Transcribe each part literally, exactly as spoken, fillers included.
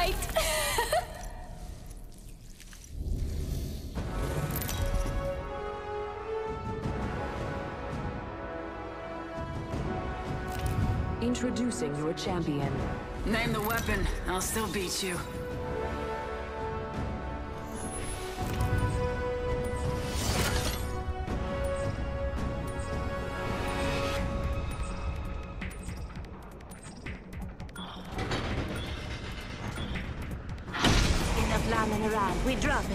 fight. Introducing your champion. Name the weapon, I'll still beat you. Enough lambing around, we're dropping.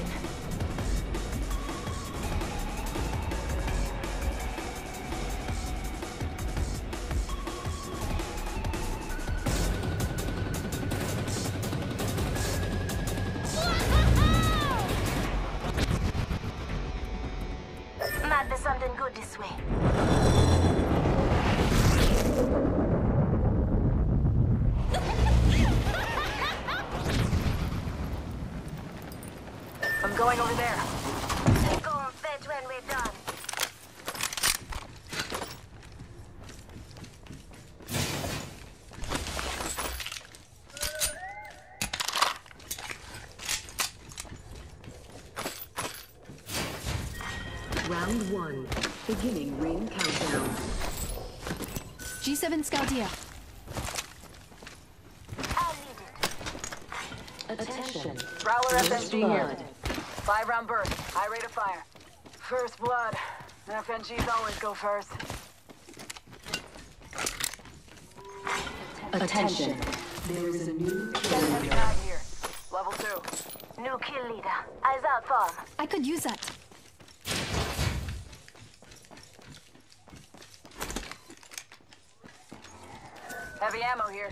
Might be something good this way. I'm going over there. Go on fetch when we're done. Round one. Beginning ring countdown. G seven scout here. I'll lead it. Attention. Prowler S M G here. Blood. Five round burst, high rate of fire. First blood. F N Gs always go first. Attention. There is a new kill Heavy leader. mag here. Level two. New kill leader. Eyes out, farm. I could use that. Heavy ammo here.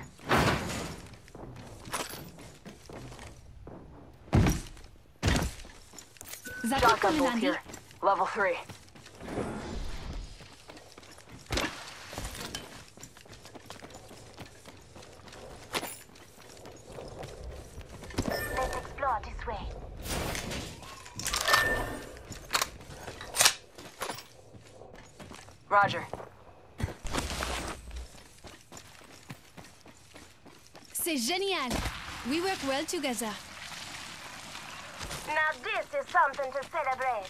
That could come Shotgun in bolt handy. here. Level three. Let's explore this way. Roger. C'est génial. We work well together. Now this is something to celebrate.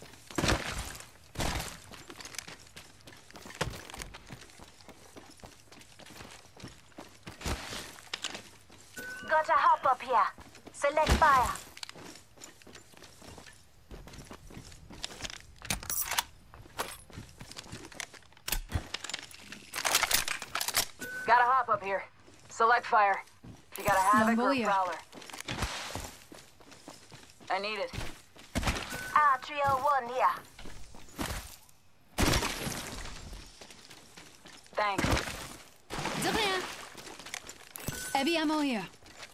Gotta hop up here. Select fire. Gotta hop up here. Select fire. If you got a havoc Longbow or a here. prowler. I need it. R three oh one here. Thanks. De rien. Heavy ammo here.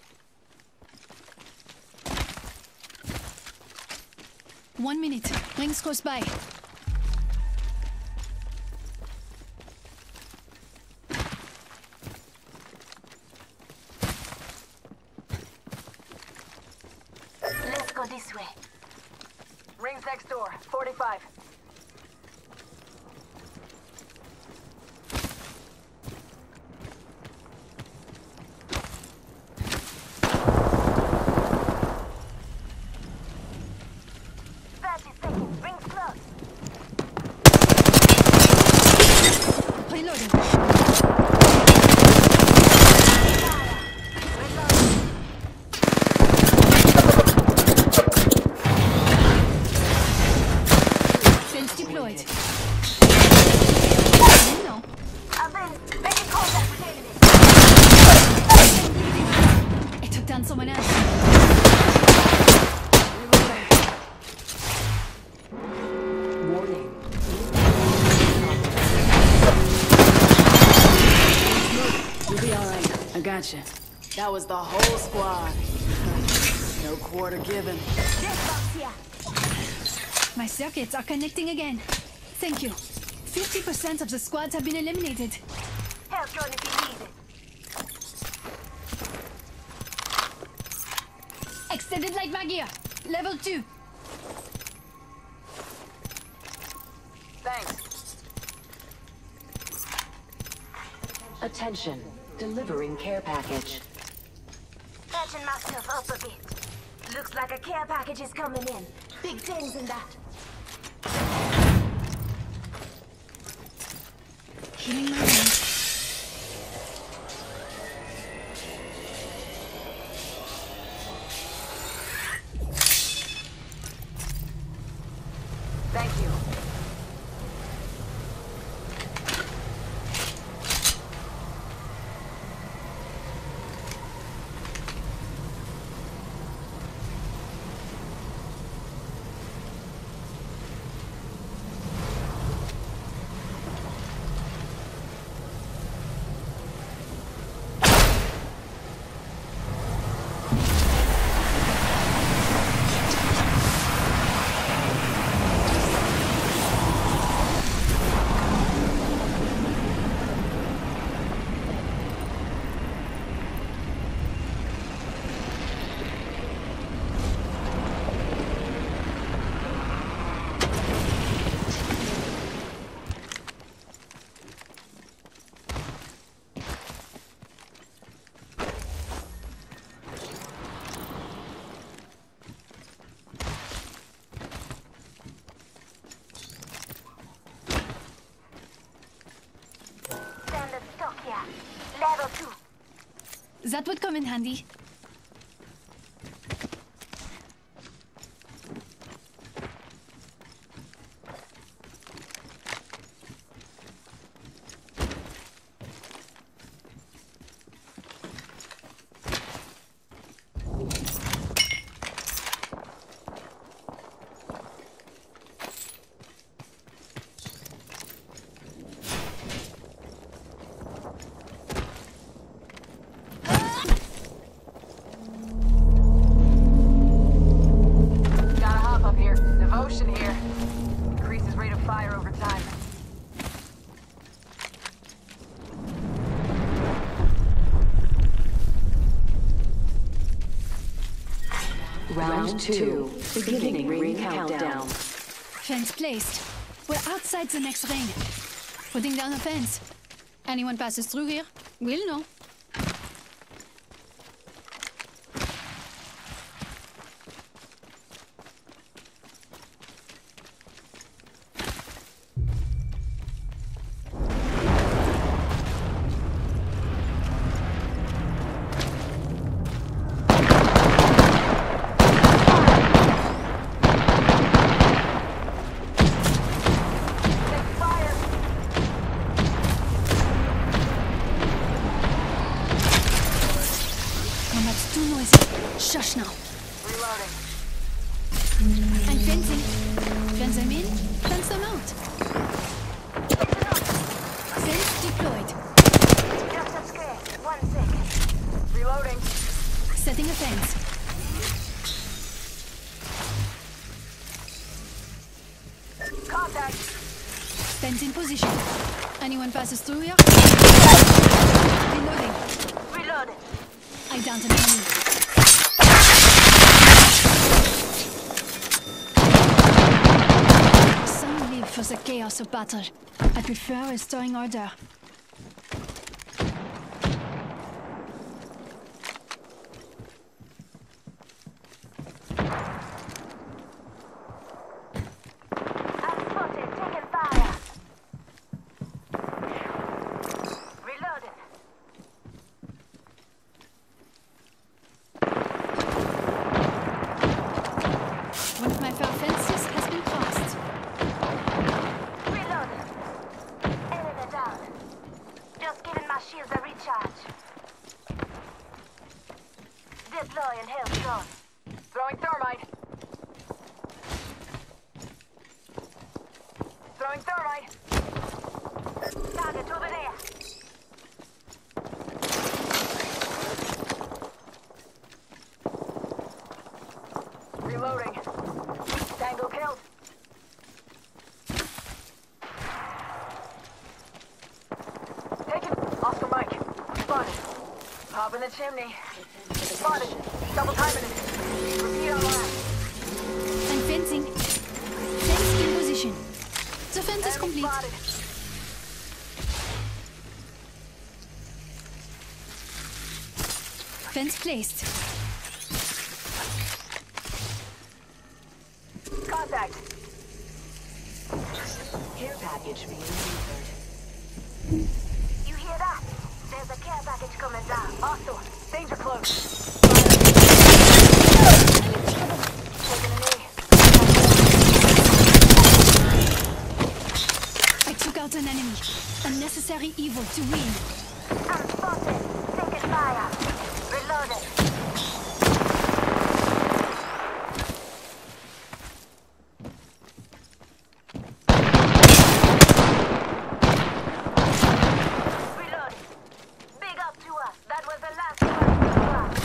One minute. Rings close by. Let's go this way. Rings next door. forty-five. thirty seconds. Rings close. Reloading. Fence deployed. No. I've been making contact with enemy. I took down someone else. Warning. You'll be alright. I gotcha. That was the whole squad. No quarter given. This box here. My circuits are connecting again. Thank you. fifty percent of the squads have been eliminated. Help drone if you need it. Extended light mag here. Level two. Thanks. Attention. Delivering care package. That Patching myself up a bit. Looks like a care package is coming in. Big things in that. Healing my wounds. Thank you. Standard stock here. Level two. That would come in handy. Gotta hop up here. Devotion here. Increases rate of fire over time. Round two. Beginning ring countdown. Fence placed. We're outside the next ring. Putting down a fence. Anyone passes through here, we'll know. Combat's too noisy. Shush now. Reloading. I'm fencing. Fence them in, fence them out. Fence deployed. Just a square. One second. Reloading. Setting a fence. Contact. Fence in position. Anyone passes through here? Reloading. Reloaded. I downed an enemy. Some live for the chaos of battle. I prefer restoring order. I'm spotted. Taking fire. Reloaded. One of my far fences has been crossed. Reloaded. Enemy down. Just giving my shields a recharge. Deploy and health gone. Throwing thermite. Throwing thermite. Target over there. Reloading. Tango killed. Taken. Oscar Mike. Spotted. Pop in the chimney. Spotted. Double timing it. Repeat on last. I'm fencing. Fence in position. The fence is Enemy complete. spotted. Fence placed. contact. Care package being delivered. You hear that? There's a care package coming down. Hostile. Danger close. Taking a knee. I took out an enemy. A necessary evil to win. I'm spotted. Taking fire. Reloaded. Reloading. Big up to us. That was the last one to us.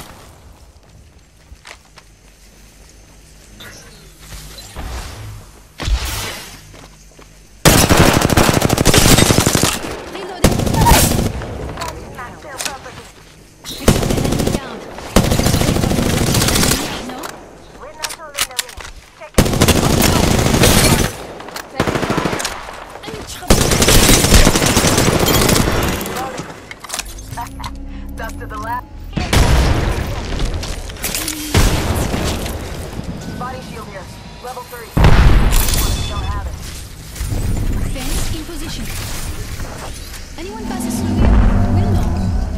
Reloading. Not still property. I took the enemy down. No? We're not holding the win. Check it. I'm in trouble. Dust to the left. Body shield here. Level three. Don't have it. Fence in position. Anyone passes through here will know.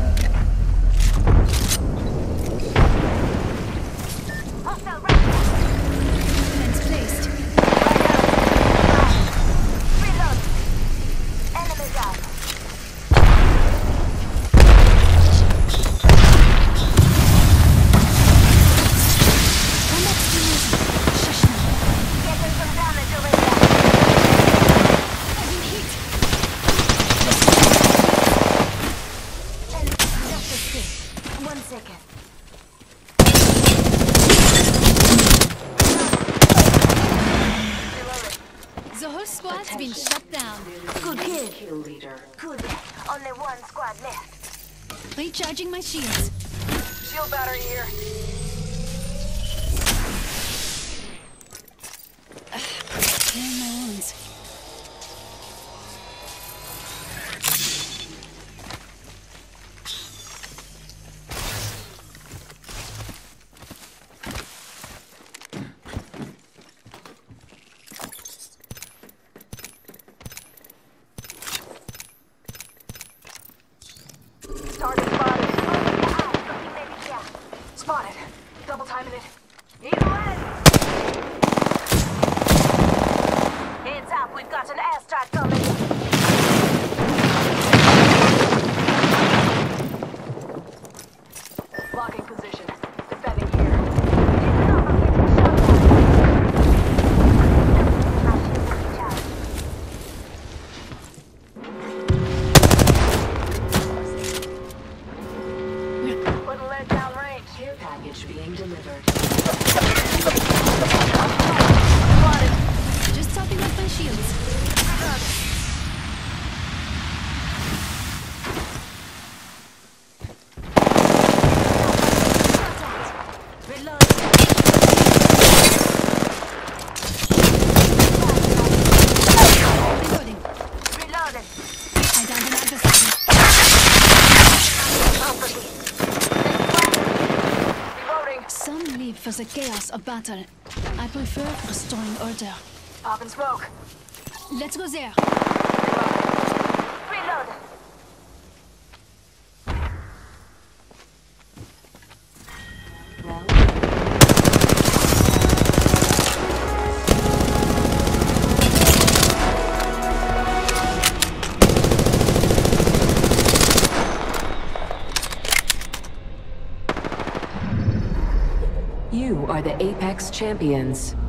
Hostile right. Fence placed. Reload. Enemy down. Combat skills. Shush now. Getting some damage over there. I've been hit. Just a sec. One second. The whole squad's been shut down. Good kill. Kill leader. Good. Only one squad left. Recharging my shields. Shield battery here. Clearing my wounds. Target spotted. Looking maybe here. Spotted. Double timing it. Either way. Heads up, we've got an airstrike coming. Locking position. Defending here. Put a lead down range. Care package being delivered. Spotted. Just topping up my shields. Reloading. Reloaded. I downed an adversary. Reloading. Some live for the chaos of battle. I prefer restoring order. Pop and smoke. Let's go there. Reloaded. Round You are the Apex champions.